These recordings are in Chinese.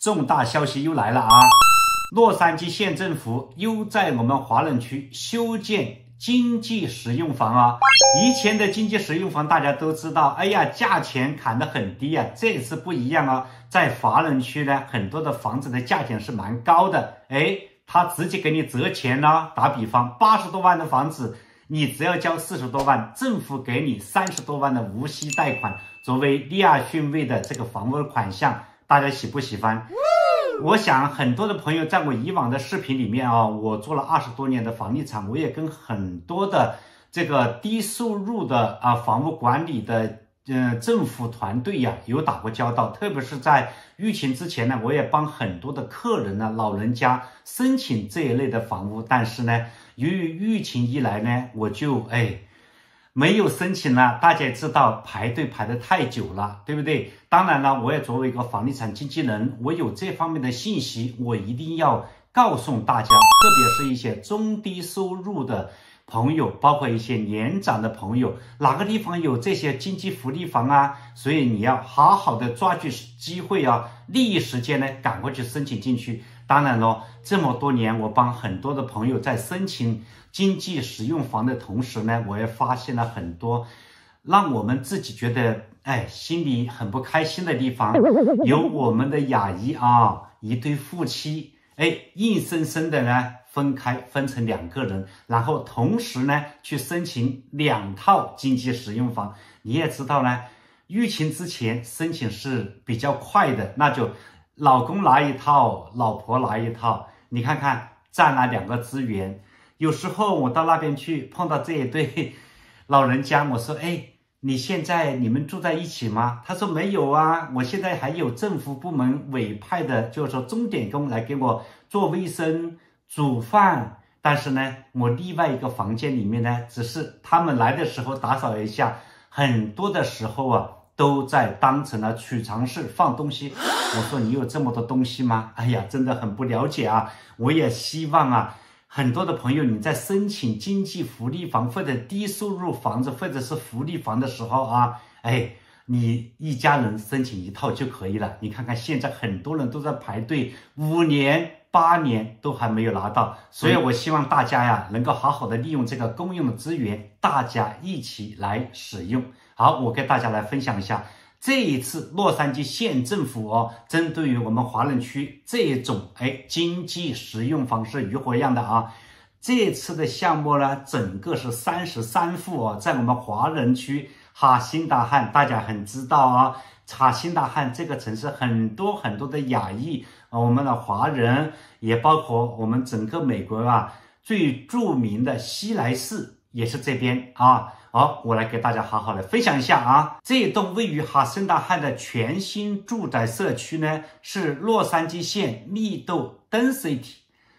重大消息又来了啊！洛杉矶县政府又在我们华人区修建经济适用房啊！以前的经济适用房大家都知道，哎呀，价钱砍得很低啊，这次不一样啊，在华人区呢，很多的房子的价钱是蛮高的，哎，他直接给你折钱呢。打比方，80多万的房子，你只要交40多万，政府给你30多万的无息贷款，作为利亚逊位的这个房屋款项，大家喜不喜欢？我想很多的朋友在我以往的视频里面啊，我做了20多年的房地产，我也跟很多的这个低收入的房屋管理的政府团队呀有打过交道，特别是在疫情之前呢，我也帮很多的客人呢、老人家申请这一类的房屋，但是呢，由于疫情一来呢，我就没有申请了。大家也知道排队排得太久了，对不对？当然了，我也作为一个房地产经纪人，我有这方面的信息，我一定要告诉大家，特别是一些中低收入的朋友，包括一些年长的朋友，哪个地方有这些经济福利房啊？所以你要好好的抓住机会啊，利益时间呢，赶快去申请进去。当然了，这么多年我帮很多的朋友在申请经济适用房的同时呢，我也发现了很多让我们自己觉得心里很不开心的地方。有我们的亚裔啊，一对夫妻硬生生的呢分成2个人，然后同时呢去申请2套经济适用房。你也知道呢，疫情之前申请是比较快的，那就老公拿一套，老婆拿一套，你看看占了2个资源。有时候我到那边去碰到这一对老人家，我说你们住在一起吗？他说没有啊，我现在还有政府部门委派的，就是说钟点工来给我做卫生煮饭，但是呢，我另外一个房间里面呢，只是他们来的时候打扫一下，很多的时候啊都在当成了储藏室放东西。我说你有这么多东西吗？哎呀，真的很不了解啊！我也希望啊，很多的朋友你在申请经济福利房或者低收入房子或者是福利房的时候啊，你一家人申请1套就可以了。你看看现在很多人都在排队5年8年都还没有拿到，所以我希望大家呀能够好好的利用这个公用的资源，大家一起来使用。好，我跟大家来分享一下这一次洛杉矶县政府针对于我们华人区这种经济适用房是如何样的啊？这次的项目呢，整个是33户在我们华人区哈辛达汉，大家很知道啊，哈辛达汉这个城市很多的亚裔，我们的华人，也包括我们整个美国最著名的西来市也是这边啊。好，我来给大家好好的分享一下啊。这栋位于哈辛达汉的全新住宅社区呢，是洛杉矶县密度 density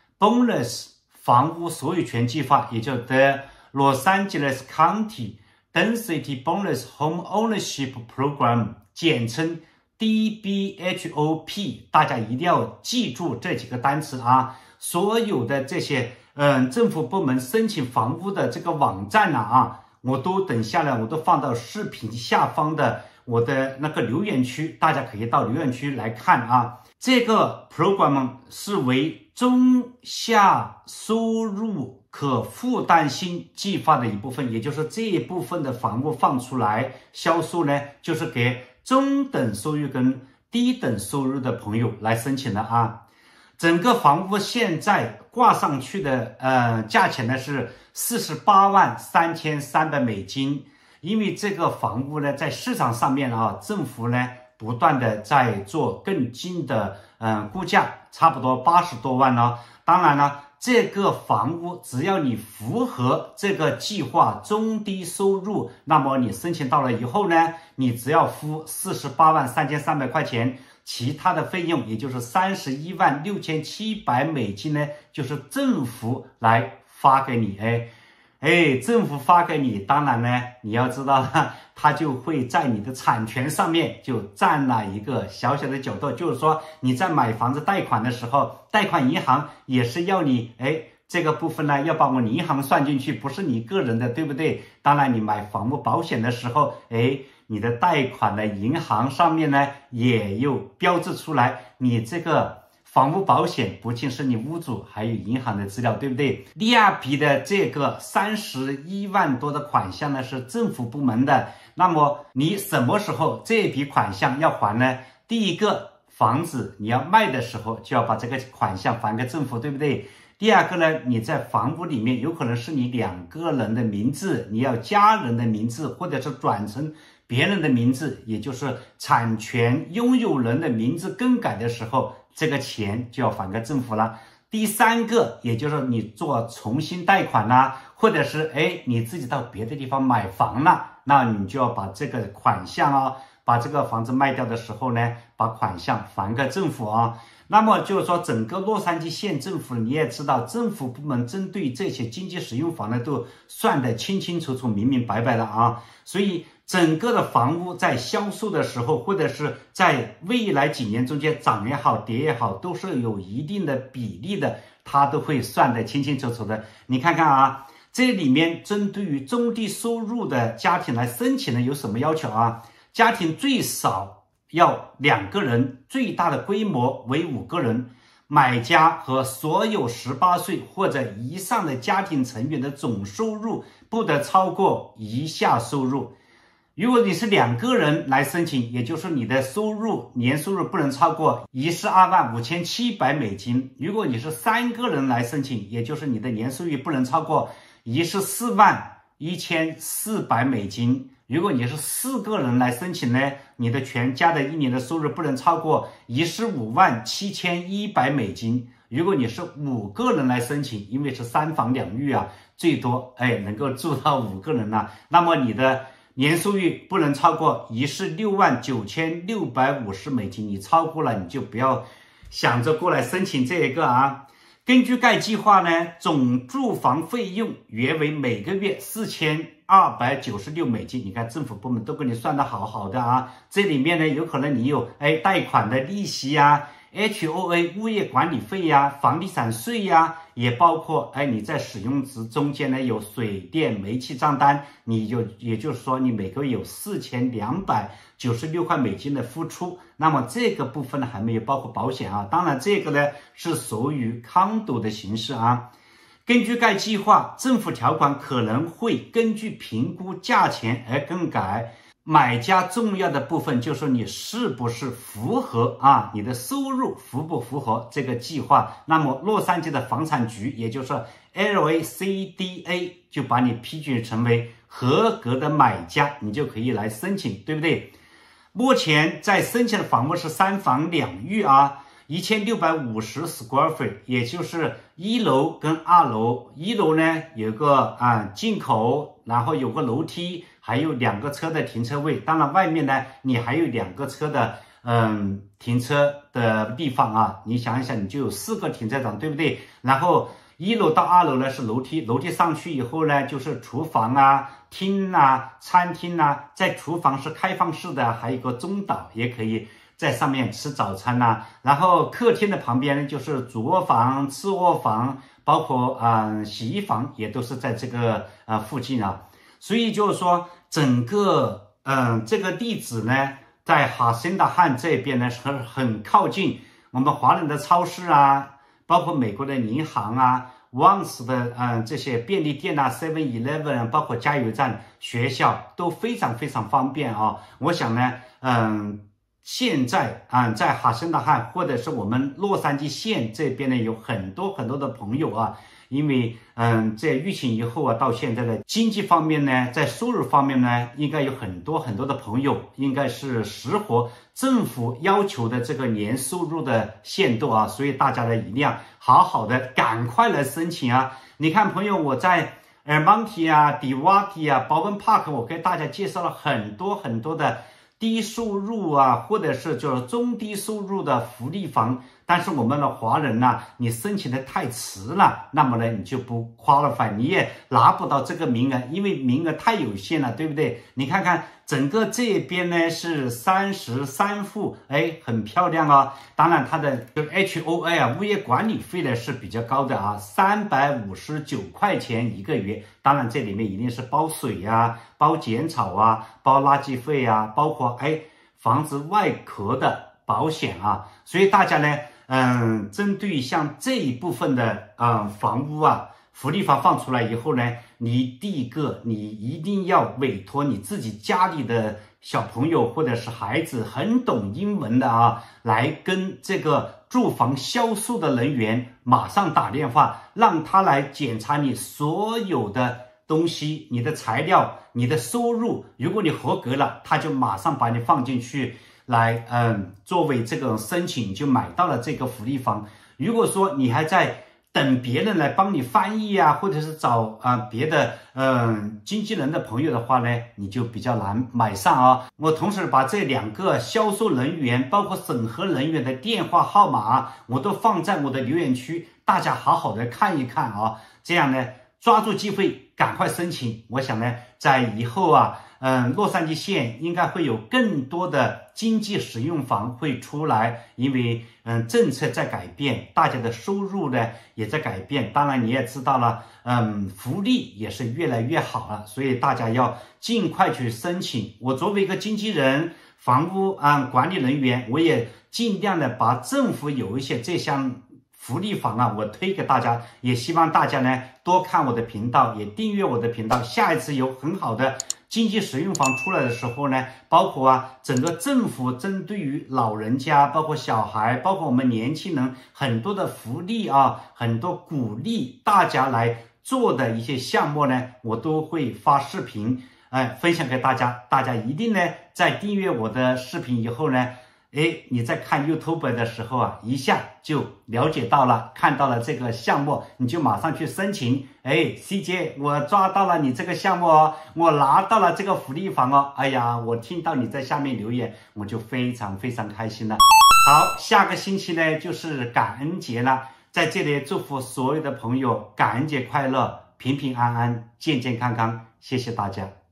bonus 房屋所有权计划，也就是 The Los Angeles County Density Bonus Homeownership Program， 简称 DBHOP。 大家一定要记住这几个单词啊。所有的这些政府部门申请房屋的这个网站我都等下来，我都放到视频下方的我的那个留言区，大家可以到留言区来看啊。这个 program 是为中下收入可负担性计划的一部分，也就是这一部分的房屋放出来销售呢，就是给中等收入跟低等收入的朋友来申请的啊。整个房屋现在挂上去的价钱呢是48.3万美金，因为这个房屋呢在市场上面政府呢不断的在做更近的估价，差不多80多万哦。当然了，这个房屋只要你符合这个计划中低收入，那么你申请到了以后呢，你只要付48.33万块钱。其他的费用也就是31.67万美金呢，就是政府来发给你。政府发给你，当然呢，你要知道它就会在你的产权上面就占了一个小小的角度，就是说你在买房子贷款的时候，贷款银行也是要你这个部分呢要把我银行算进去，不是你个人的，对不对？当然你买房屋保险的时候， 你的贷款的银行上面呢也有标志出来，你这个房屋保险不仅是你屋主，还有银行的资料，对不对？第二笔的这个31万多的款项呢是政府部门的，那么你什么时候这笔款项要还呢？第一个，房子你要卖的时候就要把这个款项还给政府，对不对？第二个呢，你在房屋里面有可能是你2个人的名字，你要家人的名字，或者是转成别人的名字，也就是产权拥有人的名字更改的时候，这个钱就要还给政府了。第三个，也就是你做重新贷款啦，或者是你自己到别的地方买房了，那你就要把这个款项把这个房子卖掉的时候呢，把款项还给政府啊。那么就是说，整个洛杉矶县政府你也知道，政府部门针对这些经济适用房呢，都算得清清楚楚、明明白白的啊。所以整个的房屋在销售的时候，或者是在未来几年中间涨也好、跌也好，都是有一定的比例的，它都会算得清清楚楚的。你看看啊，这里面针对于中低收入的家庭来申请的有什么要求啊？家庭最少要2个人，最大的规模为5个人。买家和所有18岁或者以上的家庭成员的总收入不得超过以下收入。如果你是2个人来申请，也就是你的年收入不能超过$125,700。如果你是3个人来申请，也就是你的年收入不能超过$141,400。如果你是4个人来申请呢，你的全家的1年的收入不能超过$157,100。如果你是5个人来申请，因为是3房2浴啊，最多能够住到5个人啊，那么你的年收入不能超过$169,650。你超过了，你就不要想着过来申请这一个啊。根据该计划呢，总住房费用约为每个月$4,296。你看政府部门都给你算得好好的啊。这里面呢，有可能你有贷款的利息啊，HOA 物业管理费呀，房地产税呀，也包括你在使用值中间呢有水电煤气账单，也就是说你每个月有$4,296的付出。那么这个部分呢还没有包括保险啊，当然这个呢是属于condo的形式啊。根据该计划，政府条款可能会根据评估价钱而更改。买家重要的部分就是你是不是符合你的收入符不符合这个计划。那么洛杉矶的房产局，也就是 LACDA 就把你批准成为合格的买家，你就可以来申请，对不对？目前在申请的房屋是3房2浴啊，1650 square feet， 也就是1楼跟2楼。1楼呢有个进口，然后有个楼梯，还有2个车的停车位。当然外面呢你还有2个车的停车的地方啊。你想一想，你就有4个停车场，对不对？然后1楼到2楼呢是楼梯，楼梯上去以后呢就是厨房啊、厅啊、餐厅啊。在厨房是开放式的，还有一个中岛，也可以在上面吃早餐呐。然后客厅的旁边呢就是主卧房、次卧房，包括洗衣房也都是在这个附近啊。所以就是说整个这个地址呢，在Hacienda Heights这边呢是很靠近我们华人的超市啊，包括美国的银行啊、Vons 的这些便利店啊、7-Eleven， 包括加油站、学校都非常非常方便啊。我想呢现在在Hacienda Heights或者是我们洛杉矶县这边呢有很多很多的朋友啊，因为在疫情以后啊，到现在的经济方面呢，在收入方面呢，应该有很多很多的朋友应该是适合政府要求的这个年收入的限度啊。所以大家呢一定要好好的赶快来申请啊。你看朋友，我在Monty 啊、DeWatt 啊、Bowen Park， 我给大家介绍了很多很多的低收入啊，或者是就是中低收入的福利房，但是我们的华人呢，你申请的太迟了，那么呢你就不 qualify， 你也拿不到这个名额，因为名额太有限了，对不对？你看看整个这边呢是33户，很漂亮啊。当然它的就是 HOA 啊，物业管理费呢是比较高的啊，359块钱一个月。当然这里面一定是包水啊，包剪草啊，包垃圾费啊，包括房子外壳的保险啊。所以大家呢，针对像这一部分的房屋啊，福利房放出来以后呢，你第一个你一定要委托你自己家里的小朋友或者是孩子很懂英文的啊，来跟这个住房销售的人员马上打电话，让他来检查你所有的东西，你的材料，你的收入。如果你合格了，他就马上把你放进去来，作为这个申请，就买到了这个福利房。如果说你还在等别人来帮你翻译啊，或者是找别的经纪人的朋友的话呢，你就比较难买上啊。我同时把这2个销售人员包括审核人员的电话号码我都放在我的留言区，大家好好的看一看啊，这样呢抓住机会赶快申请。我想呢在以后啊，洛杉矶县应该会有更多的经济适用房会出来，因为政策在改变，大家的收入呢也在改变。当然你也知道了，福利也是越来越好了，所以大家要尽快去申请。我作为一个经纪人、房屋管理人员，我也尽量的把政府有一些这项福利房啊，我推给大家，也希望大家呢多看我的频道，也订阅我的频道。下一次有很好的经济适用房出来的时候呢，包括整个政府针对于老人家，包括小孩，包括我们年轻人很多的福利啊，很多鼓励大家来做的一些项目呢，我都会发视频分享给大家。大家一定呢在订阅我的视频以后呢，你在看 YouTube 的时候啊，一下就了解到了，看到了这个项目，你就马上去申请。CJ， 我抓到了你这个项目哦，我拿到了这个福利房哦。哎呀，我听到你在下面留言，我就非常非常开心了。好，下个星期呢就是感恩节了，在这里祝福所有的朋友感恩节快乐，平平安安，健健康康，谢谢大家。